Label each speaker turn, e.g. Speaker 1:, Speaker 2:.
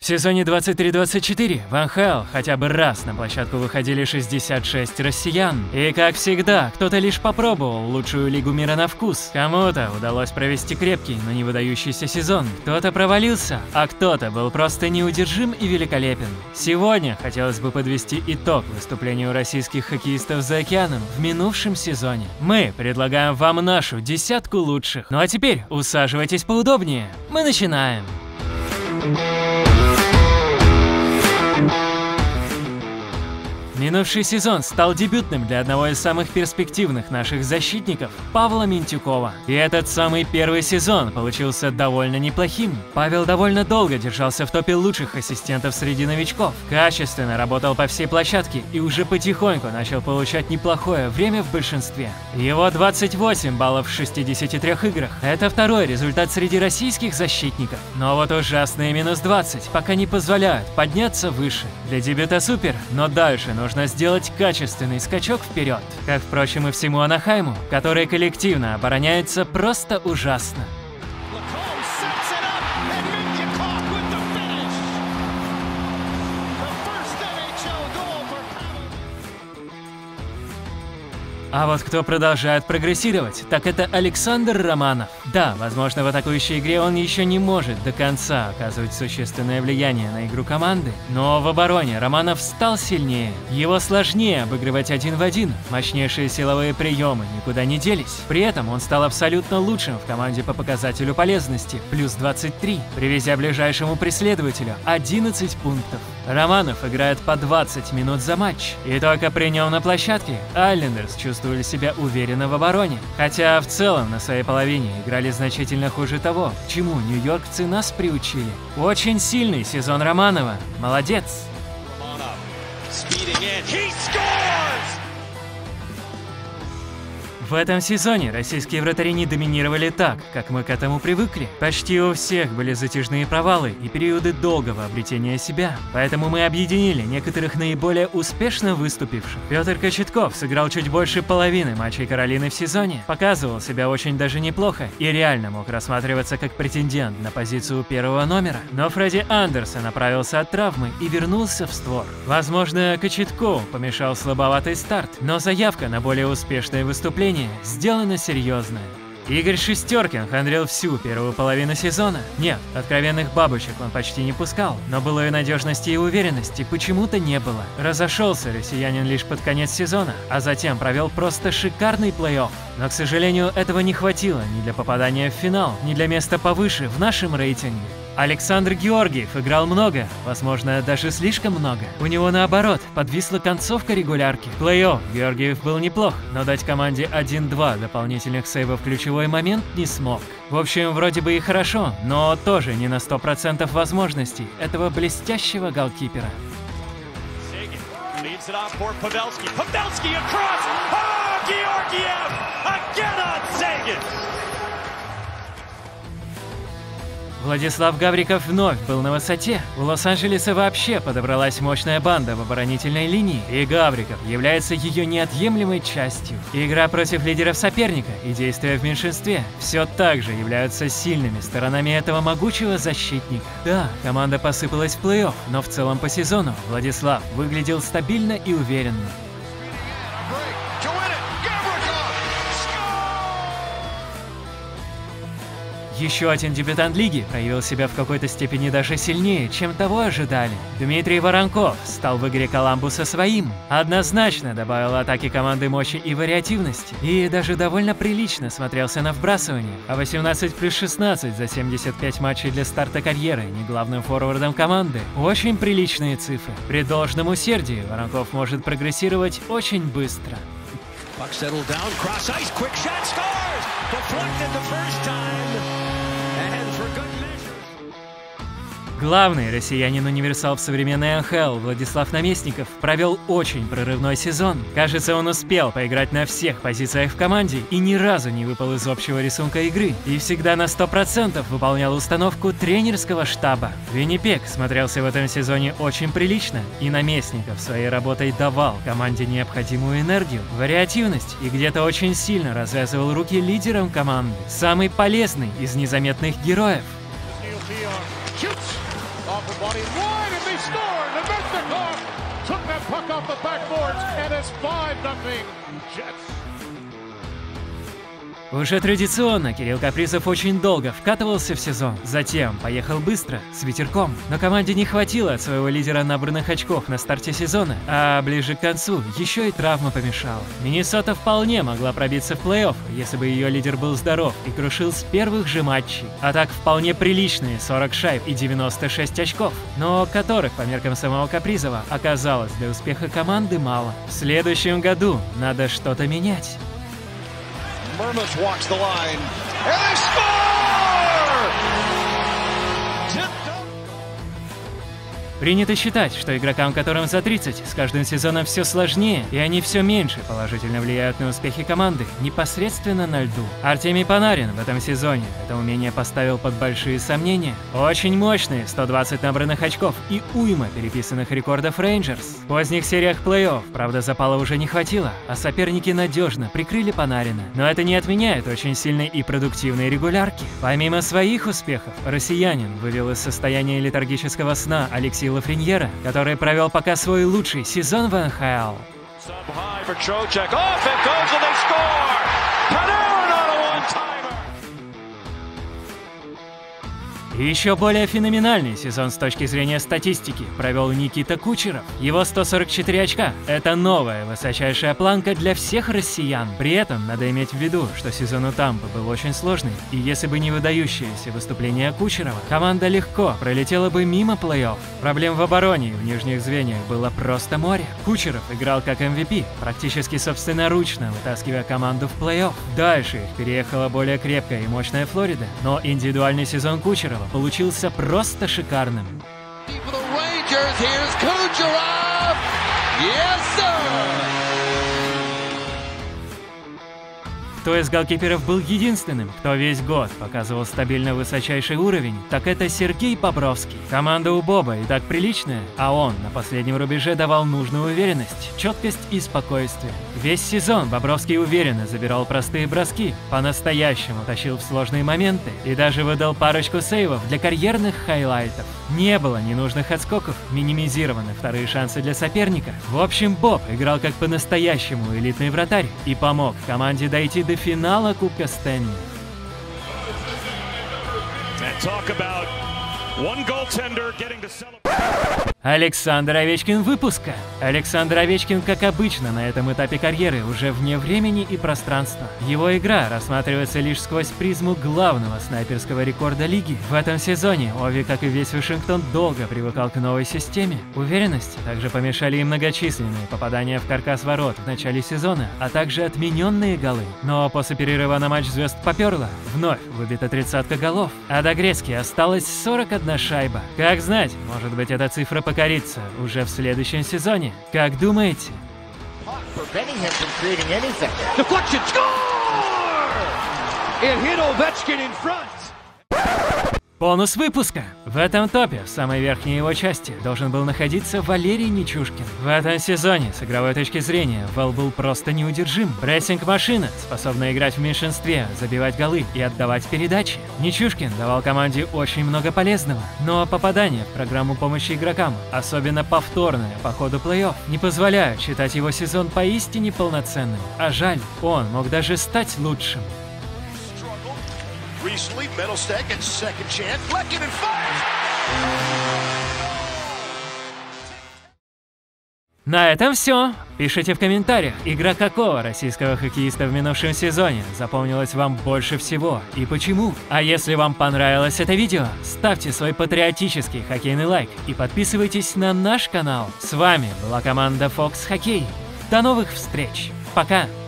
Speaker 1: сезоне 23-24 в НХЛ хотя бы раз на площадку выходили 66 россиян. И как всегда, кто-то лишь попробовал лучшую лигу мира на вкус. Кому-то удалось провести крепкий, но не выдающийся сезон. Кто-то провалился, а кто-то был просто неудержим и великолепен. Сегодня хотелось бы подвести итог выступлению российских хоккеистов за океаном в минувшем сезоне. Мы предлагаем вам нашу десятку лучших. Ну а теперь усаживайтесь поудобнее. Мы начинаем. Минувший сезон стал дебютным для одного из самых перспективных наших защитников – Павла Минтюкова. И этот самый первый сезон получился довольно неплохим. Павел довольно долго держался в топе лучших ассистентов среди новичков, качественно работал по всей площадке и уже потихоньку начал получать неплохое время в большинстве. Его 28 баллов в 63 играх – это второй результат среди российских защитников. Но вот ужасные минус 20 пока не позволяют подняться выше. Для дебюта супер, но дальше нужно сделать качественный скачок вперед. Как, впрочем, и всему Анахайму, который коллективно обороняется просто ужасно. А вот кто продолжает прогрессировать, так это Александр Романов. Да, возможно, в атакующей игре он еще не может до конца оказывать существенное влияние на игру команды, но в обороне Романов стал сильнее. Его сложнее обыгрывать один в один, мощнейшие силовые приемы никуда не делись. При этом он стал абсолютно лучшим в команде по показателю полезности, плюс 23, привезя ближайшему преследователю 11 пунктов. Романов играет по 20 минут за матч, и только при нем на площадке Айлендерс чувствовали себя уверенно в обороне, хотя в целом на своей половине играли значительно хуже того, к чему нью-йоркцы нас приучили. Очень сильный сезон Романова. Молодец! В этом сезоне российские вратари не доминировали так, как мы к этому привыкли. Почти у всех были затяжные провалы и периоды долгого обретения себя. Поэтому мы объединили некоторых наиболее успешно выступивших. Петр Кочетков сыграл чуть больше половины матчей Каролины в сезоне, показывал себя очень даже неплохо и реально мог рассматриваться как претендент на позицию первого номера. Но Фредди Андерсон оправился от травмы и вернулся в створ. Возможно, Кочеткову помешал слабоватый старт, но заявка на более успешное выступление сделано серьезное. Игорь Шестеркин хандрил всю первую половину сезона. Нет, откровенных бабочек он почти не пускал, но былой надежности и уверенности почему-то не было. Разошелся россиянин лишь под конец сезона, а затем провел просто шикарный плей-офф. Но, к сожалению, этого не хватило ни для попадания в финал, ни для места повыше в нашем рейтинге. Александр Георгиев играл много, возможно, даже слишком много. У него, наоборот, подвисла концовка регулярки. В плей-офф Георгиев был неплох, но дать команде 1-2 дополнительных сейвов в ключевой момент не смог. В общем, вроде бы и хорошо, но тоже не на 100% возможностей этого блестящего голкипера. Владислав Гавриков вновь был на высоте. У Лос-Анджелеса вообще подобралась мощная банда в оборонительной линии, и Гавриков является ее неотъемлемой частью. Игра против лидеров соперника и действия в меньшинстве все так же являются сильными сторонами этого могучего защитника. Да, команда посыпалась в плей-офф, но в целом по сезону Владислав выглядел стабильно и уверенно. Еще один дебютант лиги проявил себя в какой-то степени даже сильнее, чем того ожидали. Дмитрий Воронков стал в игре Коламбуса своим. Однозначно добавил атаке команды мощи и вариативности. И даже довольно прилично смотрелся на вбрасывание. А 18+16 за 75 матчей для старта карьеры не главным форвардом команды. Очень приличные цифры. При должном усердии Воронков может прогрессировать очень быстро. Главный россиянин-универсал в современной НХЛ Владислав Наместников провел очень прорывной сезон. Кажется, он успел поиграть на всех позициях в команде и ни разу не выпал из общего рисунка игры. И всегда на 100% выполнял установку тренерского штаба. Виннипег смотрелся в этом сезоне очень прилично, и Наместников своей работой давал команде необходимую энергию, вариативность и где-то очень сильно развязывал руки лидерам команды. Самый полезный из незаметных героев.
Speaker 2: Body wide and they score. Nemesnikov took that puck off the backboards and it's 5-0 Jets.
Speaker 1: Уже традиционно Кирилл Капризов очень долго вкатывался в сезон, затем поехал быстро, с ветерком. Но команде не хватило от своего лидера набранных очков на старте сезона, а ближе к концу еще и травма помешала. Миннесота вполне могла пробиться в плей-офф, если бы ее лидер был здоров и крушил с первых же матчей. А так вполне приличные 40 шайб и 96 очков, но которых по меркам самого Капризова оказалось для успеха команды мало. В следующем году надо что-то менять.
Speaker 3: Mermis walks the line, and they score!
Speaker 1: Принято считать, что игрокам, которым за 30, с каждым сезоном все сложнее, и они все меньше положительно влияют на успехи команды непосредственно на льду. Артемий Панарин в этом сезоне это умение поставил под большие сомнения. Очень мощные 120 набранных очков и уйма переписанных рекордов Рейнджерс. В поздних сериях плей-офф, правда, запала уже не хватило, а соперники надежно прикрыли Панарина. Но это не отменяет очень сильной и продуктивной регулярки. Помимо своих успехов, россиянин вывел из состояния летаргического сна Алексея Лафреньера, который провел пока свой лучший сезон в НХЛ. И еще более феноменальный сезон с точки зрения статистики провел Никита Кучеров. Его 144 очка – это новая высочайшая планка для всех россиян. При этом надо иметь в виду, что сезон у Тампы был очень сложный, и если бы не выдающееся выступление Кучерова, команда легко пролетела бы мимо плей-офф. Проблем в обороне и в нижних звеньях было просто море. Кучеров играл как MVP, практически собственноручно вытаскивая команду в плей-офф. Дальше их переехала более крепкая и мощная Флорида, но индивидуальный сезон Кучерова получился просто шикарным. Кто из голкиперов был единственным, кто весь год показывал стабильно высочайший уровень, так это Сергей Бобровский. Команда у Боба и так приличная, а он на последнем рубеже давал нужную уверенность, четкость и спокойствие. Весь сезон Бобровский уверенно забирал простые броски, по-настоящему тащил в сложные моменты и даже выдал парочку сейвов для карьерных хайлайтов. Не было ненужных отскоков, минимизированы вторые шансы для соперника. В общем, Боб играл как по-настоящему элитный вратарь и помог команде дойти до финала Кубка Стэнли. Александр Овечкин выпуска. Александр Овечкин, как обычно на этом этапе карьеры, уже вне времени и пространства. Его игра рассматривается лишь сквозь призму главного снайперского рекорда лиги. В этом сезоне Ови, как и весь Вашингтон, долго привыкал к новой системе. Уверенности также помешали и многочисленные попадания в каркас ворот в начале сезона, а также отмененные голы. Но после перерыва на матч звезд поперло. Вновь выбита 30-ка голов. А до Грецки осталось 41 шайба. Как знать, может быть, эта цифра покорится уже в следующем сезоне. Как думаете? Бонус выпуска! В этом топе, в самой верхней его части, должен был находиться Валерий Нечушкин. В этом сезоне, с игровой точки зрения, Вэл был просто неудержим. Прессинг-машина, способная играть в меньшинстве, забивать голы и отдавать передачи. Нечушкин давал команде очень много полезного, но попадание в программу помощи игрокам, особенно повторное по ходу плей-офф, не позволяют считать его сезон поистине полноценным. А жаль, он мог даже стать лучшим.
Speaker 3: Recently, Middlestek gets a second chance. Lehkonen fires!
Speaker 1: На этом все. Пишите в комментариях, игра какого российского хоккеиста в минувшем сезоне запомнилась вам больше всего и почему. А если вам понравилось это видео, ставьте свой патриотический хоккейный лайк и подписывайтесь на наш канал. С вами была команда Fox Hockey. До новых встреч. Пока.